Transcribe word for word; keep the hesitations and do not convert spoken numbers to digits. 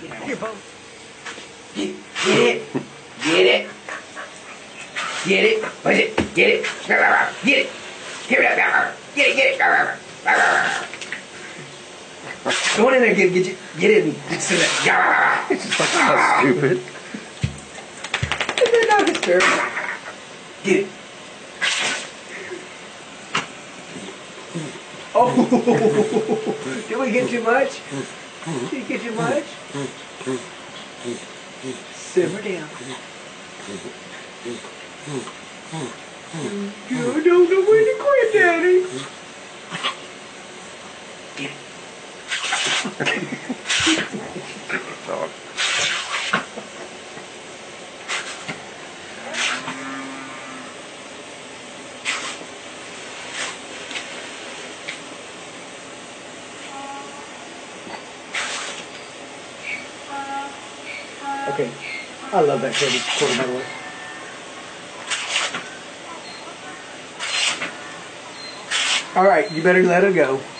Here, Bo. Get, get it. Get it. Get it. Push it. Get it. Get it. Give it up. Get it. Get it. Go in there. Get, get, get it. And sit it. It's just like, that's stupid. They're not disturbed. Get it. Oh, did we get too much? Did we get too much? Simmer down. You don't know when to quit, Daddy. Get it. Dog. Okay, I love that kid. Quarter medal. All right, you better let her go.